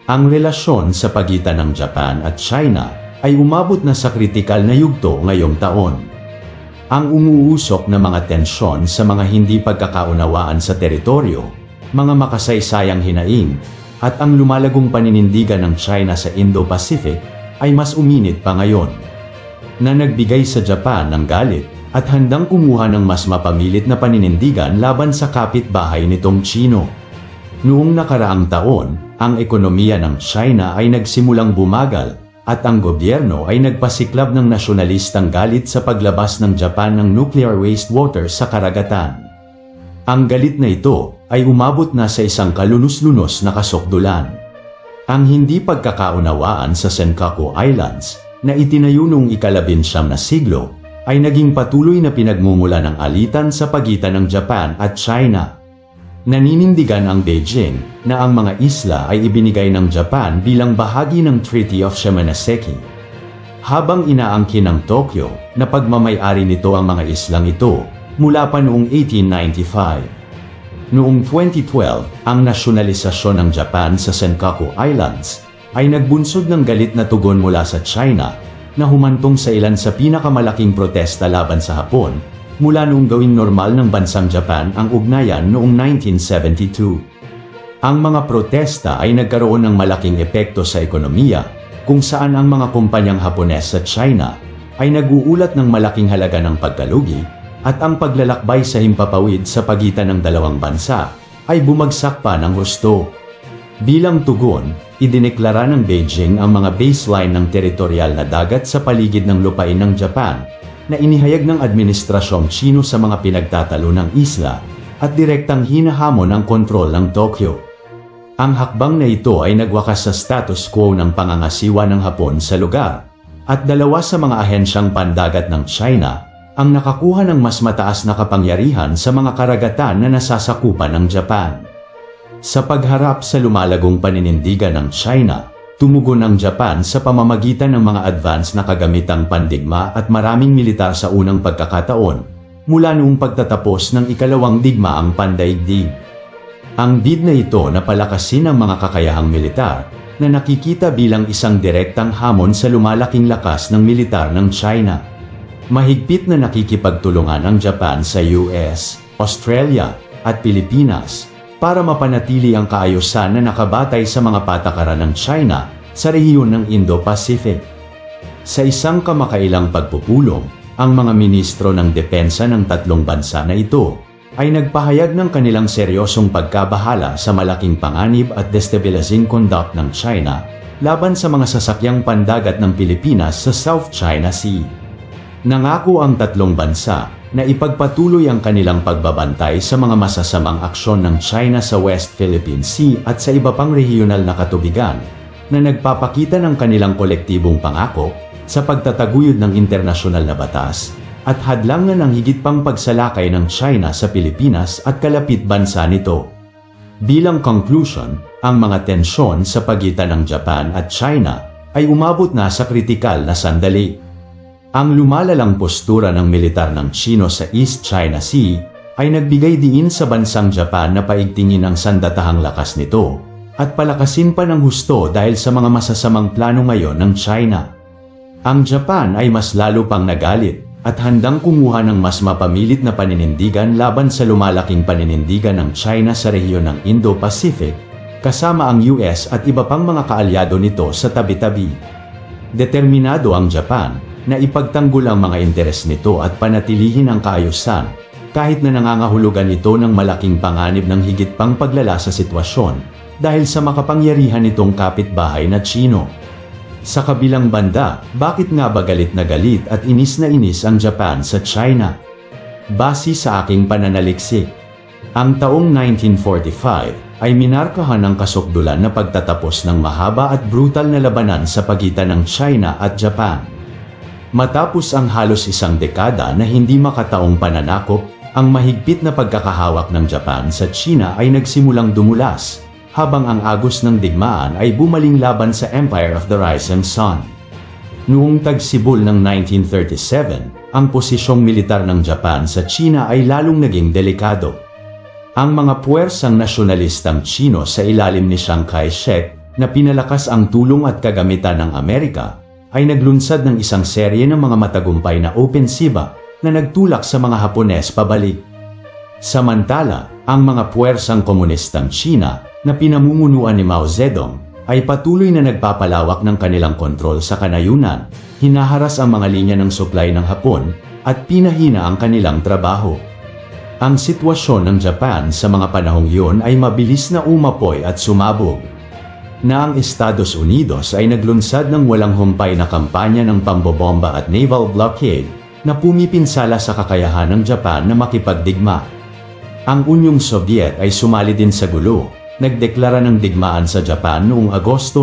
Ang relasyon sa pagitan ng Japan at China ay umabot na sa kritikal na yugto ngayong taon. Ang umuusok na mga tensyon sa mga hindi pagkakaunawaan sa teritoryo, mga makasaysayang hinaing, at ang lumalagong paninindigan ng China sa Indo-Pacific ay mas uminit pa ngayon, na nagbigay sa Japan ng galit at handang kumuha ng mas mapamilit na paninindigan laban sa kapitbahay nitong Chino. Noong nakaraang taon, ang ekonomiya ng China ay nagsimulang bumagal at ang gobyerno ay nagpasiklab ng nasyonalistang galit sa paglabas ng Japan ng nuclear wastewater sa karagatan. Ang galit na ito ay umabot na sa isang kalunos-lunos na kasukdulan. Ang hindi pagkakaunawaan sa Senkaku Islands na itinayo noong ika-19 na siglo ay naging patuloy na pinagmumula ng alitan sa pagitan ng Japan at China. Naninindigan ang Beijing na ang mga isla ay ibinigay ng Japan bilang bahagi ng Treaty of Shimonoseki, habang inaangkin ng Tokyo na pagmamay-ari nito ang mga islang ito mula pa noong 1895. Noong 2012, ang nasyonalisasyon ng Japan sa Senkaku Islands ay nagbunsod ng galit na tugon mula sa China na humantong sa ilan sa pinakamalaking protesta laban sa Hapon mula noong gawing normal ng bansang Japan ang ugnayan noong 1972. Ang mga protesta ay nagkaroon ng malaking epekto sa ekonomiya kung saan ang mga kumpanyang Hapones sa China ay nag-uulat ng malaking halaga ng pagkalugi at ang paglalakbay sa himpapawid sa pagitan ng dalawang bansa ay bumagsak pa ng husto. Bilang tugon, idineklara ng Beijing ang mga baseline ng teritorial na dagat sa paligid ng lupain ng Japan na inihayag ng administrasyong Chino sa mga pinagtatalo ng isla at direktang hinahamon ang kontrol ng Tokyo. Ang hakbang na ito ay nagwakas sa status quo ng pangangasiwa ng Hapon sa lugar at dalawa sa mga ahensyang pandagat ng China ang nakakuha ng mas mataas na kapangyarihan sa mga karagatan na nasasakupan ng Japan. Sa pagharap sa lumalagong paninindigan ng China, tumugon ang Japan sa pamamagitan ng mga advance na kagamitang pandigma at maraming militar sa unang pagkakataon, mula noong pagtatapos ng ikalawang digmaang pandaigdig. Ang bid na ito na palakasin ang mga kakayahang militar, na nakikita bilang isang direktang hamon sa lumalaking lakas ng militar ng China. Mahigpit na nakikipagtulungan ang Japan sa US, Australia, at Pilipinas para mapanatili ang kaayusan na nakabatay sa mga patakaran ng China sa rehiyon ng Indo-Pacific. Sa isang kamakailang pagpupulong, ang mga ministro ng depensa ng tatlong bansa na ito ay nagpahayag ng kanilang seryosong pagkabahala sa malaking panganib at destabilizing conduct ng China laban sa mga sasakyang pandagat ng Pilipinas sa South China Sea. Nangako ang tatlong bansa na ipagpatuloy ang kanilang pagbabantay sa mga masasamang aksyon ng China sa West Philippine Sea at sa iba pang regional na katubigan na nagpapakita ng kanilang kolektibong pangako sa pagtataguyod ng internasyonal na batas at hadlangan ng higit pang pagsalakay ng China sa Pilipinas at kalapit bansa nito. Bilang conclusion, ang mga tensyon sa pagitan ng Japan at China ay umabot na sa kritikal na sandali. Ang lumalalang postura ng militar ng Chino sa East China Sea ay nagbigay diin sa bansang Japan na paigtingin ang sandatahang lakas nito at palakasin pa ng husto dahil sa mga masasamang plano ngayon ng China. Ang Japan ay mas lalo pang nagalit at handang kumuha ng mas mapamilit na paninindigan laban sa lumalaking paninindigan ng China sa rehiyon ng Indo-Pacific, kasama ang US at iba pang mga kaalyado nito sa tabi-tabi. Determinado ang Japan na ipagtanggol ang mga interes nito at panatilihin ang kaayusan, kahit na nangangahulugan ito ng malaking panganib ng higit pang paglala sa sitwasyon dahil sa makapangyarihan nitong kapitbahay na Chino. Sa kabilang banda, bakit nga ba galit na galit at inis na inis ang Japan sa China? Base sa aking pananaliksik, ang taong 1945 ay minarkahan ng kasukdulan na pagtatapos ng mahaba at brutal na labanan sa pagitan ng China at Japan. Matapos ang halos isang dekada na hindi makataong pananakop, ang mahigpit na pagkakahawak ng Japan sa China ay nagsimulang dumulas, habang ang agos ng digmaan ay bumaling laban sa Empire of the Rising Sun. Noong tagsibol ng 1937, ang posisyong militar ng Japan sa China ay lalong naging delikado. Ang mga puwersang nasyonalistang Chino sa ilalim ni Chiang Kai-shek na pinalakas ang tulong at kagamitan ng Amerika, ay naglunsad ng isang serye ng mga matagumpay na opensiba na nagtulak sa mga Hapones pabalik. Samantala, ang mga puwersang komunistang China na pinamumunuan ni Mao Zedong ay patuloy na nagpapalawak ng kanilang kontrol sa kanayunan, hinaharas ang mga linya ng supply ng Hapon at pinahina ang kanilang trabaho. Ang sitwasyon ng Japan sa mga panahong iyon ay mabilis na umapoy at sumabog, na ang Estados Unidos ay naglunsad ng walang humpay na kampanya ng pambobomba at naval blockade na pumipinsala sa kakayahan ng Japan na makipagdigma. Ang Unyong Soviet ay sumali din sa gulo, nagdeklara ng digmaan sa Japan noong Agosto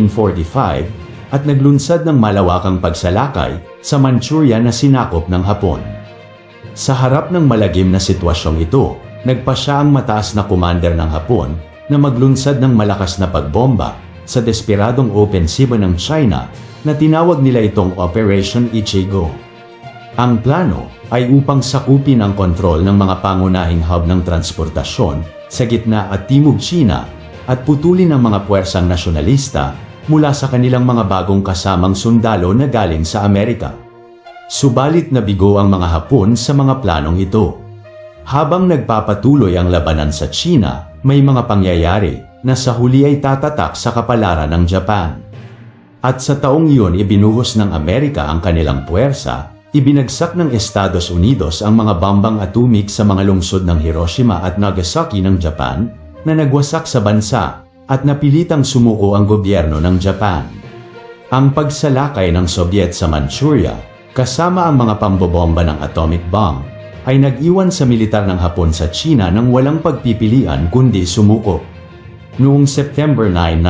1945 at naglunsad ng malawakang pagsalakay sa Manchuria na sinakop ng Hapon. Sa harap ng malagim na sitwasyong ito, nagpa siya ang mataas na commander ng Hapon na maglunsad ng malakas na pagbomba sa desperadong opensiba ng China na tinawag nila itong Operation Ichigo. Ang plano ay upang sakupin ang kontrol ng mga pangunahing hub ng transportasyon sa gitna at timog China at putulin ang mga puwersang nasyonalista mula sa kanilang mga bagong kasamang sundalo na galing sa Amerika. Subalit nabigo ang mga Hapon sa mga planong ito. Habang nagpapatuloy ang labanan sa China, may mga pangyayari na sa huli ay tatatak sa kapalaran ng Japan. At sa taong iyon ibinuhos ng Amerika ang kanilang puwersa, ibinagsak ng Estados Unidos ang mga bombang atomik sa mga lungsod ng Hiroshima at Nagasaki ng Japan na nagwasak sa bansa at napilitang sumuko ang gobyerno ng Japan. Ang pagsalakay ng Soviet sa Manchuria, kasama ang mga pambobomba ng atomic bomb, ay nag-iwan sa militar ng Hapon sa China ng walang pagpipilian kundi sumuko. Noong September 9,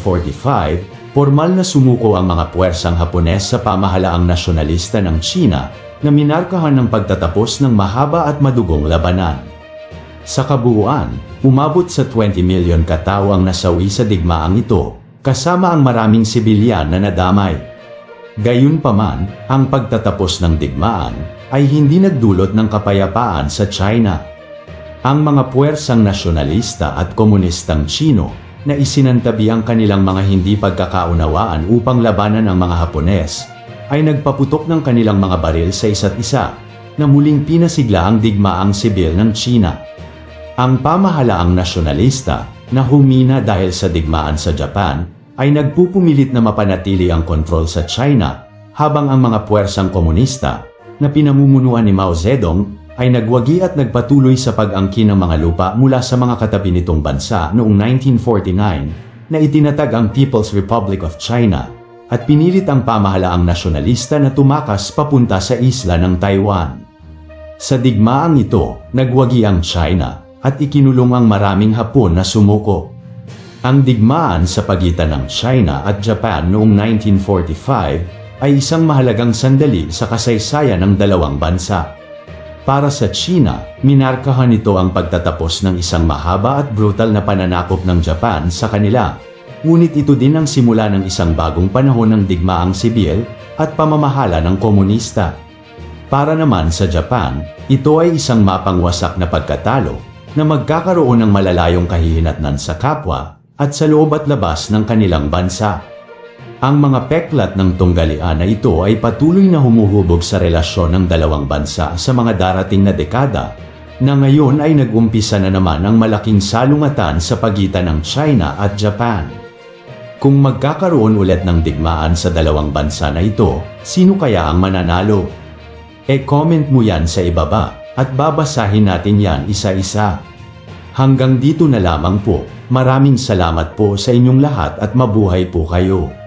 1945, formal na sumuko ang mga puwersang Hapones sa pamahalaang nasyonalista ng China na minarkahan ng pagtatapos ng mahaba at madugong labanan. Sa kabuuan, umabot sa 20 milyon katao ang nasawi sa digmaang ito, kasama ang maraming sibilyan na nadamay. Gayunpaman, ang pagtatapos ng digmaan ay hindi nagdulot ng kapayapaan sa China. Ang mga puwersang nasyonalista at komunistang Chino na isinantabi ang kanilang mga hindi pagkakaunawaan upang labanan ang mga Hapones ay nagpaputok ng kanilang mga baril sa isa't isa na muling pinasigla ang digmaang sibil ng China. Ang pamahalaang nasyonalista na humina dahil sa digmaan sa Japan ay nagpupumilit na mapanatili ang kontrol sa China habang ang mga puwersang komunista na pinamumunuan ni Mao Zedong ay nagwagi at nagpatuloy sa pag-angkin ng mga lupa mula sa mga katabi nitong bansa noong 1949 na itinatag ang People's Republic of China at pinilit ang pamahalaang nasyonalista na tumakas papunta sa isla ng Taiwan. Sa digmaang ito, nagwagi ang China at ikinulong ang maraming Hapon na sumuko. Ang digmaan sa pagitan ng China at Japan noong 1945 ay isang mahalagang sandali sa kasaysayan ng dalawang bansa. Para sa China, minarkahan nito ang pagtatapos ng isang mahaba at brutal na pananakop ng Japan sa kanila, ngunit ito din ang simula ng isang bagong panahon ng digmaang sibil at pamamahala ng komunista. Para naman sa Japan, ito ay isang mapangwasak na pagkatalo na magkakaroon ng malalayong kahihinatnan sa kapwa at sa loob at labas ng kanilang bansa. Ang mga peklat ng tunggalian na ito ay patuloy na humuhubog sa relasyon ng dalawang bansa sa mga darating na dekada, na ngayon ay nag-umpisa na naman ang malaking salungatan sa pagitan ng China at Japan. Kung magkakaroon ulit ng digmaan sa dalawang bansa na ito, sino kaya ang mananalo? E-comment mo yan sa ibaba, at babasahin natin yan isa-isa. Hanggang dito na lamang po, maraming salamat po sa inyong lahat at mabuhay po kayo.